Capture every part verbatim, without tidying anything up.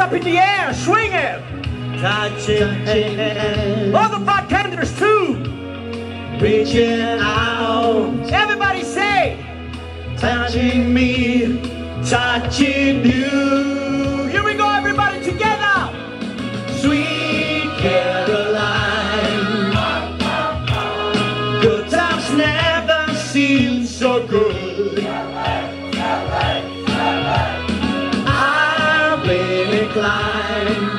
up in the air, swing it. Touching hands, All the bartenders too. reaching out, Everybody say, touching me, touching you. here we go, everybody together. Sweet Caroline, good times never seem so good. I've been inclined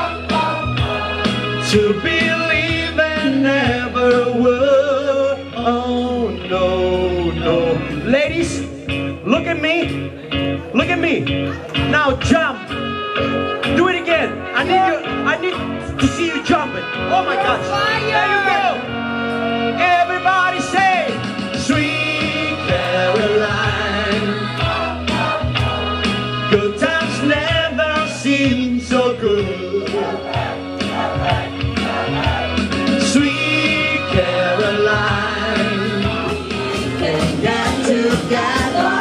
to believe and never would. Oh no, no. Ladies, look at me. Look at me. Now jump. Do it again. I need you. I need to see you jumping. Oh my gosh. There you go. Everybody say, Sweet Caroline, good times never seem so good. Sweet Caroline, they got together.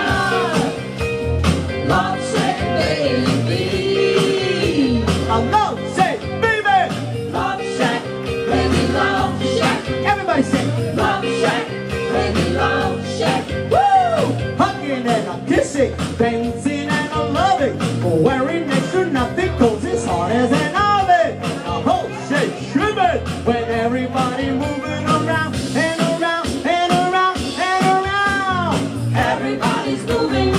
Love said baby, I love, say, baby. love shack, baby love shack, Everybody say, love shack, baby love shack. woo! Hugging and a kissing, dancing and a loving, wearing next to nothing, cause it's hot as an oven. A whole shake, shrimming, when everybody moving around and around and around and around. Everybody's moving